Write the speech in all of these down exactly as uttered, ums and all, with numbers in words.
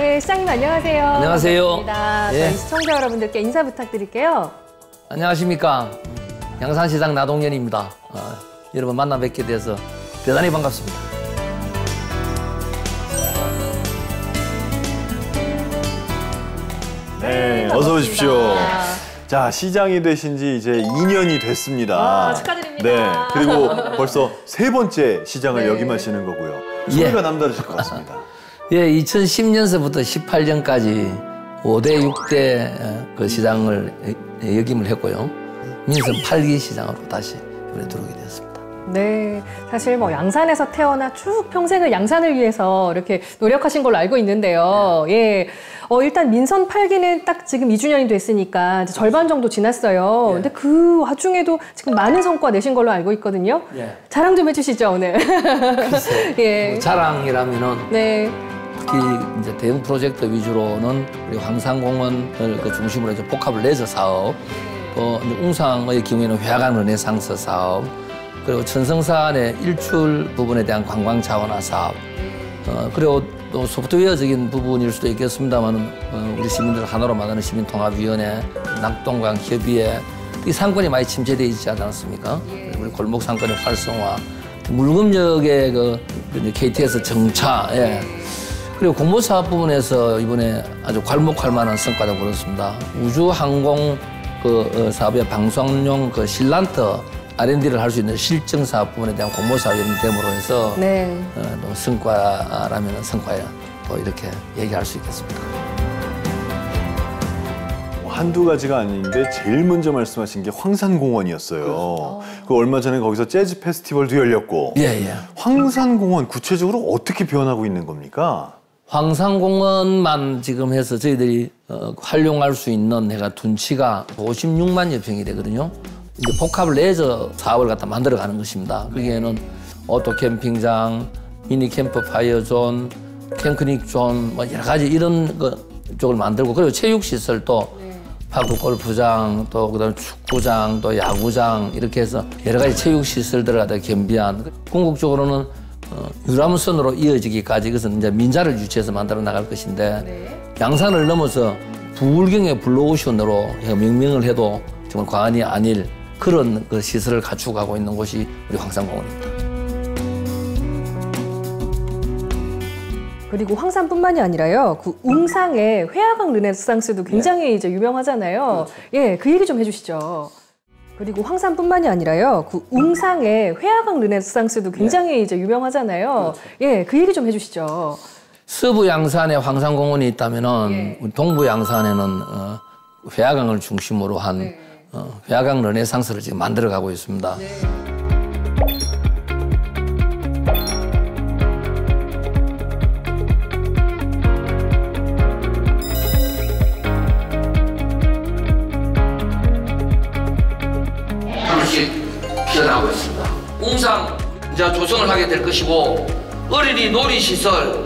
네, 시장님 안녕하세요. 안녕하세요. 반갑습니다. 예. 저희 시청자 여러분들께 인사 부탁드릴게요. 안녕하십니까. 양산시장 나동현입니다. 어, 여러분 만나 뵙게 돼서 대단히 반갑습니다. 네, 어서 오십시오. 자, 시장이 되신 지 이제 이 년이 됐습니다. 와, 축하드립니다. 네, 그리고 벌써 세 번째 시장을 네. 역임하시는 거고요. 소리가 예. 남다르실 것 같습니다. 예, 이천십 년서부터 십팔 년까지 오 대 육 대 그 시장을 역임을 했고요. 민선 팔 기 시장으로 다시 이번에 들어오게 되었습니다. 네, 사실 뭐 양산에서 태어나 쭉 평생을 양산을 위해서 이렇게 노력하신 걸로 알고 있는데요. 예, 어, 일단 민선 팔 기는 딱 지금 이 주년이 됐으니까 이제 절반 정도 지났어요. 예. 근데 그 와중에도 지금 많은 성과 내신 걸로 알고 있거든요. 예. 자랑 좀 해주시죠, 오늘. 예. 뭐 자랑이라면은 네. 특히 이제 대형 프로젝트 위주로는 우리 황산공원을 그 중심으로 이제 복합을 레저 사업, 또 이제 웅상의 경우에는 회화강 르네상스 사업, 그리고 천성산의 일출 부분에 대한 관광 자원화 사업, 어, 그리고 또 소프트웨어적인 부분일 수도 있겠습니다만 어, 우리 시민들 하나로 만드는 시민통합위원회, 낙동강 협의회, 이 상권이 많이 침체되어 있지 않았습니까? 우리 골목 상권의 활성화, 물금역의 그 케이티엑스 정차, 예. 그리고 공모사업 부분에서 이번에 아주 괄목할 만한 성과를 거뒀습니다. 우주항공 그 사업의 방송용 그 실란트 알 앤 디를 할 수 있는 실증 사업 부분에 대한 공모사업이 됨으로 해서 네. 어, 또 성과라면 성과야 또 이렇게 얘기할 수 있겠습니다. 한두 가지가 아닌데 제일 먼저 말씀하신 게 황산공원이었어요. 그렇죠. 그 얼마 전에 거기서 재즈 페스티벌도 열렸고. 예, 예. 황산공원 구체적으로 어떻게 변하고 있는 겁니까? 황산공원만 지금 해서 저희들이 어, 활용할 수 있는 해가 둔치가 오십육만여 평이 되거든요. 이제 복합 레저 사업을 갖다 만들어가는 것입니다. 거기에는 오토 캠핑장, 미니 캠프 파이어 존, 캠크닉 존, 뭐 여러 가지 이런 거 쪽을 만들고, 그리고 체육 시설도 파크 골프장, 또 그다음에 축구장, 또 야구장 이렇게 해서 여러 가지 체육 시설들을 갖다 겸비한, 궁극적으로는 어, 유람선으로 이어지기까지 이것은 이제 민자를 유치해서 만들어 나갈 것인데, 네. 양산을 넘어서 부울경의 블루오션으로 명명을 해도 정말 과언이 아닐 그런 그 시설을 갖추고 있는 곳이 우리 황산공원입니다. 그리고 황산뿐만이 아니라요, 그 웅상의 회화강 르네상스도 굉장히 네. 이제 유명하잖아요. 그렇죠. 예, 그 얘기 좀 해주시죠. 그리고 황산뿐만이 아니라요, 그 웅상의 회화강 르네상스도 굉장히 네. 이제 유명하잖아요. 그렇죠. 예, 그 얘기 좀 해주시죠. 서부 양산에 황산공원이 있다면은 예. 동부 양산에는 어, 회화강을 중심으로 한 네. 어, 회화강 르네상스를 지금 만들어가고 있습니다. 네. 피어나고 있습니다. 웅상 이제 조성을 하게 될 것이고, 어린이 놀이시설,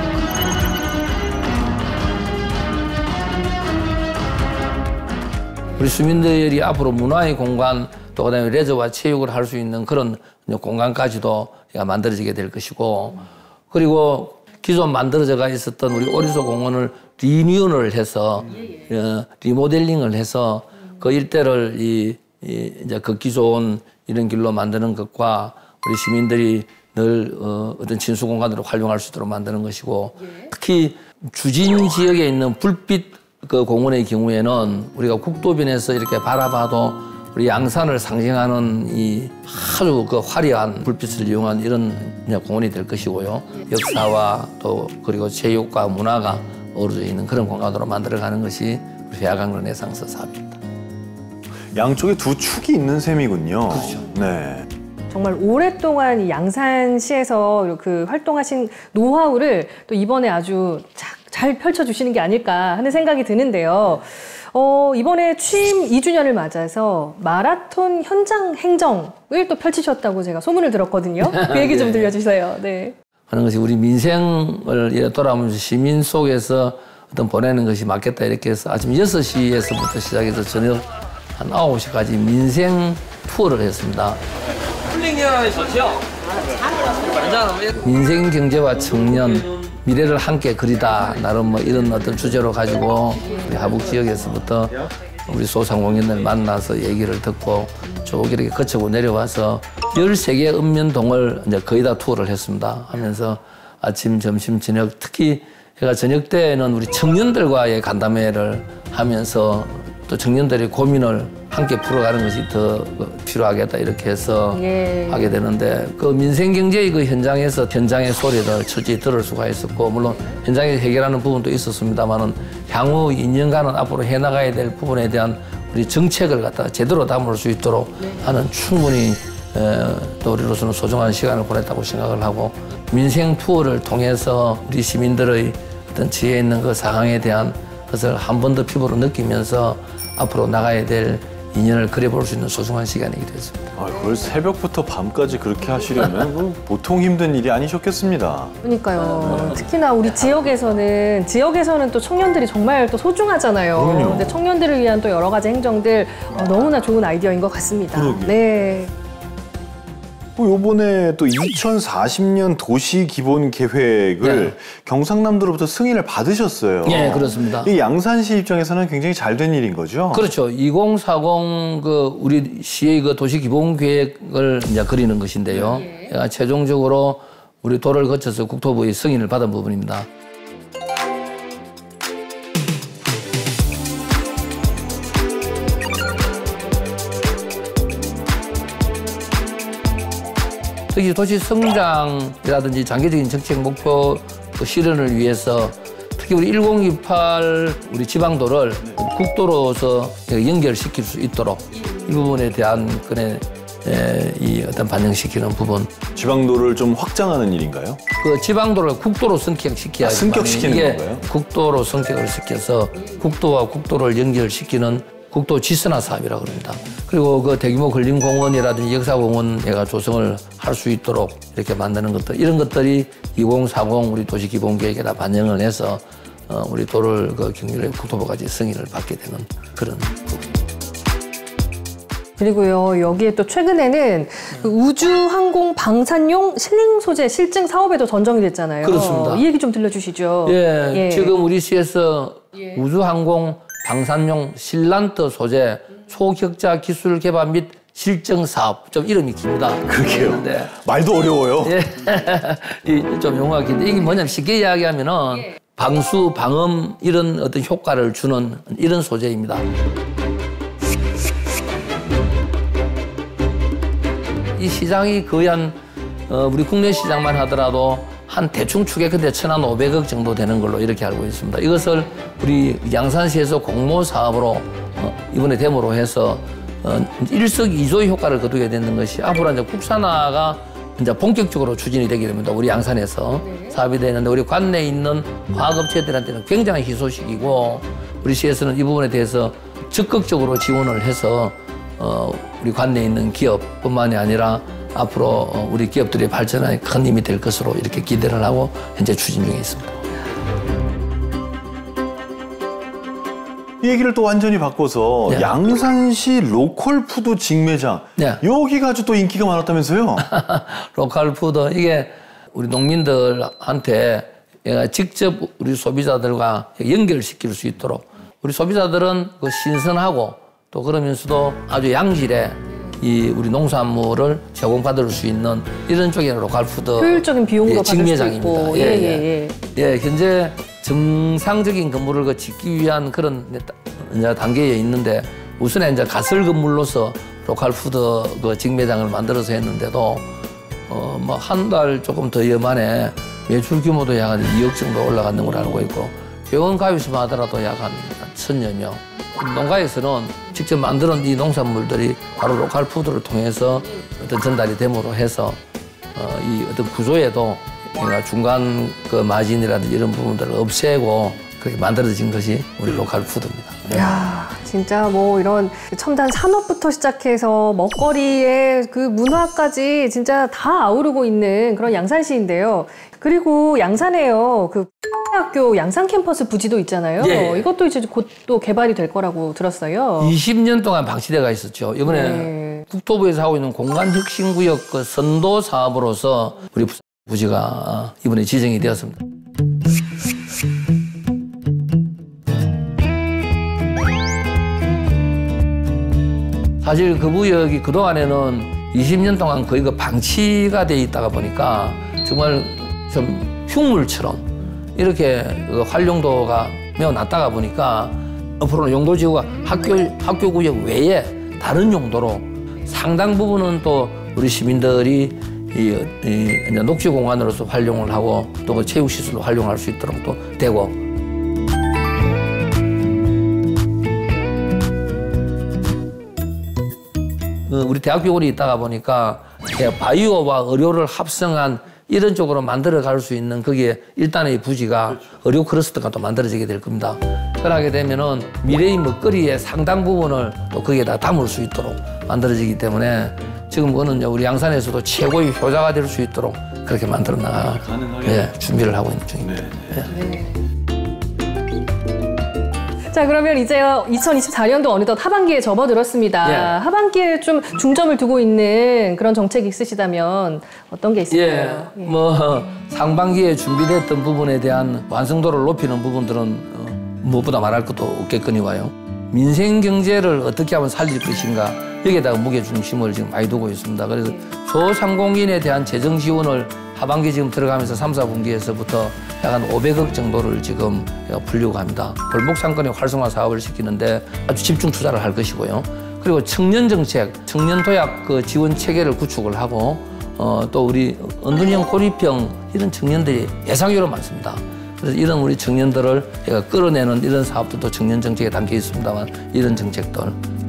우리 시민들이 앞으로 문화의 공간, 또 그다음에 레저와 체육을 할 수 있는 그런 공간까지도 만들어지게 될 것이고, 그리고 기존 만들어져가 있었던 우리 오리소 공원을 리뉴얼을 해서 어, 리모델링을 해서 그 일대를 이, 이 이제 걷기 좋은 이런 길로 만드는 것과 우리 시민들이 늘 어, 어떤 진수 공간으로 활용할 수 있도록 만드는 것이고, 특히 주진 지역에 있는 불빛 그 공원의 경우에는 우리가 국도변에서 이렇게 바라봐도 우리 양산을 상징하는 이 아주 그 화려한 불빛을 이용한 이런 공원이 될 것이고요. 역사와 또 그리고 체육과 문화가 어우러져 있는 그런 공간으로 만들어가는 것이 우리 회화강 르네상스 사업입니다. 양쪽에 두 축이 있는 셈이군요. 그렇죠. 네. 정말 오랫동안 이 양산시에서 그 활동하신 노하우를 또 이번에 아주 잘 펼쳐주시는 게 아닐까 하는 생각이 드는데요. 어, 이번에 취임 이 주년을 맞아서 마라톤 현장 행정을 또 펼치셨다고 제가 소문을 들었거든요. 그 얘기 좀 들려주세요. 네. 하는 것이 우리 민생을 돌아오면서 시민 속에서 어떤 보내는 것이 맞겠다 이렇게 해서 아침 여섯 시에서부터 시작해서 저녁 한 아홉 시까지 민생 투어를 했습니다. 힐링 연합이 좋죠? 민생 경제와 청년, 미래를 함께 그리다 나름 뭐 이런 어떤 주제로 가지고 우리 하북 지역에서부터 우리 소상공인들 만나서 얘기를 듣고 쭉 이렇게 거쳐고 내려와서 열세 개 읍면동을 이제 거의 다 투어를 했습니다. 하면서 아침, 점심, 저녁 특히 제가 저녁 때는 우리 청년들과의 간담회를 하면서 또 청년들의 고민을 함께 풀어가는 것이 더 필요하겠다 이렇게 해서 예. 하게 되는데 그 민생경제의 그 현장에서 현장의 소리를 철저히 들을 수가 있었고 물론 현장에서 해결하는 부분도 있었습니다만은 향후 이 년간은 앞으로 해나가야 될 부분에 대한 우리 정책을 갖다가 제대로 담을 수 있도록 하는 충분히 에, 또 우리로서는 소중한 시간을 보냈다고 생각을 하고 민생 투어를 통해서 우리 시민들의 어떤 지혜 있는 그 상황에 대한 것을 한 번 더 피부로 느끼면서 앞으로 나가야 될 인연을 그려볼 수 있는 소중한 시간이기도 했습니다. 아, 그걸 새벽부터 밤까지 그렇게 하시려면 뭐 보통 힘든 일이 아니셨겠습니다. 그러니까요. 특히나 우리 지역에서는 지역에서는 또 청년들이 정말 또 소중하잖아요. 그럼요. 근데 청년들을 위한 또 여러 가지 행정들 어, 너무나 좋은 아이디어인 것 같습니다. 그러게요. 네. 뭐 요번에 또 이천사십 년 도시 기본 계획을 네. 경상남도로부터 승인을 받으셨어요. 예, 그렇습니다. 이 양산시 입장에서는 굉장히 잘 된 일인 거죠. 그렇죠. 이공사공 그 우리 시의 그 도시 기본 계획을 이제 그리는 것인데요. 예. 최종적으로 우리 도를 거쳐서 국토부의 승인을 받은 부분입니다. 특히 도시 성장이라든지 장기적인 정책 목표 실현을 위해서 특히 우리 천이십팔 우리 지방도를 국도로서 연결시킬 수 있도록 이 부분에 대한 그네 이 어떤 반영시키는 부분. 지방도를 좀 확장하는 일인가요? 그 지방도를 국도로 승격시켜야 아, 승격시키는 이게 건가요? 국도로 승격을 시켜서 국도와 국도를 연결시키는 국도 지선화 사업이라고 합니다. 그리고 그 대규모 근린공원이라든지 역사공원 내가 조성을 할 수 있도록 이렇게 만드는 것들, 이런 것들이 이공사공 우리 도시기본계획에 다 반영을 해서 어, 우리 도를 그 경기를 국토부까지 승인을 받게 되는 그런 부분. 그리고요, 여기에 또 최근에는 그 우주항공 방산용 실링 소재 실증 사업에도 전정이 됐잖아요. 그렇습니다. 이 얘기 좀 들려주시죠. 예, 예. 지금 우리 시에서 우주항공 방산용 실란트 소재 초격자 기술 개발 및 실증 사업, 좀 이름이 깁니다. 그러게요. 네. 말도 어려워요. 예, 이 좀 용어가 긴데 이게 뭐냐면 쉽게 이야기하면은 방수, 방음 이런 어떤 효과를 주는 이런 소재입니다. 이 시장이 거의 한 어, 우리 국내 시장만 하더라도 한 대충 추계컨대 천오백억 정도 되는 걸로 이렇게 알고 있습니다. 이것을 우리 양산시에서 공모 사업으로 어, 이번에 데모로 해서 어, 일석이조의 효과를 거두게 되는 것이 앞으로 이제 국산화가 이제 본격적으로 추진이 되게 됩니다. 우리 양산에서 네. 사업이 되는데 우리 관내에 있는 화학업체들한테는 굉장히 희소식이고 우리 시에서는 이 부분에 대해서 적극적으로 지원을 해서 어, 우리 관내에 있는 기업뿐만이 아니라 앞으로 우리 기업들의 발전에 큰 힘이 될 것으로 이렇게 기대를 하고 현재 추진 중에 있습니다. 이 얘기를 또 완전히 바꿔서 네. 양산시 로컬 푸드 직매장. 네. 여기가 아주 또 인기가 많았다면서요? 로컬 푸드 이게 우리 농민들한테 얘가 직접 우리 소비자들과 연결시킬 수 있도록 우리 소비자들은 그 신선하고 또 그러면서도 아주 양질의 이 우리 농산물을 제공받을 수 있는 이런 쪽의 로컬 푸드 효율적인 비용도 예, 받을 수 직매장입니다. 있고. 예, 예, 예. 예, 예. 예, 현재 정상적인 건물을 그 짓기 위한 그런 이제 단계에 있는데 우선에 이제 가설 건물로서 로컬 푸드 그 직매장을 만들어서 했는데도 어 뭐 한 달 조금 더여 만에 매출 규모도 약 한 이억 정도 올라가는 걸로 알고 있고 병원 가입수만 하더라도 약 한 천여 명. 농가에서는 직접 만드는 이 농산물들이 바로 로컬 푸드를 통해서 어떤 전달이 됨으로 해서 어, 이 어떤 구조에도 그러니까 중간 그 마진이라든지 이런 부분들을 없애고 그렇게 만들어진 것이 우리 로컬 푸드입니다. 야, 진짜 뭐 이런 첨단 산업부터 시작해서 먹거리의 그 문화까지 진짜 다 아우르고 있는 그런 양산시인데요. 그리고 양산에요. 그 학교 양산 캠퍼스 부지도 있잖아요. 예. 이것도 이제 곧 또 개발이 될 거라고 들었어요. 이십 년 동안 방치돼가 있었죠. 이번에 네. 국토부에서 하고 있는 공간혁신구역 그 선도 사업으로서 우리 부지가 이번에 지정이 되었습니다. 사실 그 구역이 그동안에는 이십 년 동안 거의 그 방치가 돼 있다가 보니까 정말 좀 흉물처럼 이렇게 그 활용도가 매우 낮다가 보니까 앞으로는 용도지구가 학교, 학교 구역 외에 다른 용도로 상당 부분은 또 우리 시민들이 이, 이 이제 녹지 공간으로서 활용을 하고 또 그 체육시설로 활용할 수 있도록 또 되고. 우리 대학교원이 있다가 보니까 바이오와 의료를 합성한 이런 쪽으로 만들어 갈 수 있는 거기에 일단의 부지가 그렇죠. 의료 클러스터가 또 만들어지게 될 겁니다. 그러게 되면은 미래의 먹거리의 상당 부분을 또 거기에다 담을 수 있도록 만들어지기 때문에 지금 그거는 우리 양산에서도 최고의 효자가 될 수 있도록 그렇게 만들어 나가 네, 준비를 하고 있는 중입니다. 네, 네. 네. 자, 그러면 이제 이천이십사 년도 어느덧 하반기에 접어들었습니다. 예. 하반기에 좀 중점을 두고 있는 그런 정책이 있으시다면 어떤 게 있을까요? 예, 예. 뭐 상반기에 준비됐던 부분에 대한 완성도를 높이는 부분들은 어, 무엇보다 말할 것도 없겠거니와요. 민생 경제를 어떻게 하면 살릴 것인가 여기에다가 무게 중심을 지금 많이 두고 있습니다. 그래서 소상공인에 대한 재정 지원을 하반기 지금 들어가면서 삼, 사분기에서부터 약 한 오백억 정도를 지금 풀려고 합니다. 골목상권의 활성화 사업을 시키는데 아주 집중 투자를 할 것이고요. 그리고 청년 정책, 청년 도약 그 지원 체계를 구축을 하고 어, 또 우리 은둔형 고립형 이런 청년들이 예상외로 많습니다. 그래서 이런 우리 청년들을 끌어내는 이런 사업들도 청년 정책에 담겨 있습니다만 이런 정책들.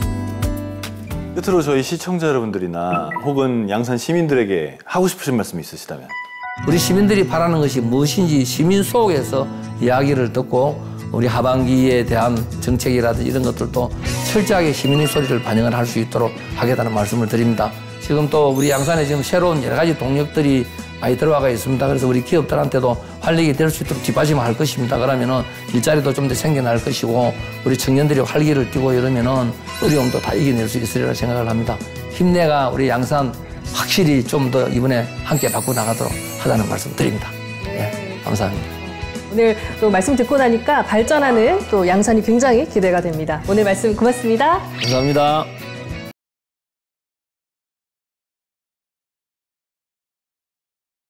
끝으로 저희 시청자 여러분들이나 혹은 양산 시민들에게 하고 싶으신 말씀이 있으시다면? 우리 시민들이 바라는 것이 무엇인지 시민 속에서 이야기를 듣고 우리 하반기에 대한 정책이라든지 이런 것들도 철저하게 시민의 소리를 반영을 할 수 있도록 하겠다는 말씀을 드립니다. 지금 또 우리 양산에 지금 새로운 여러 가지 동력들이 많이 들어와가 있습니다. 그래서 우리 기업들한테도 활력이 될 수 있도록 뒷받침을 할 것입니다. 그러면은 일자리도 좀 더 생겨날 것이고 우리 청년들이 활기를 띠고 이러면은 어려움도 다 이겨낼 수 있으리라 생각을 합니다. 힘내가 우리 양산 확실히 좀 더 이번에 함께 바꿔 나가도록 하자는 말씀 드립니다. 네, 감사합니다. 오늘 또 말씀 듣고 나니까 발전하는 또 양산이 굉장히 기대가 됩니다. 오늘 말씀 고맙습니다. 감사합니다.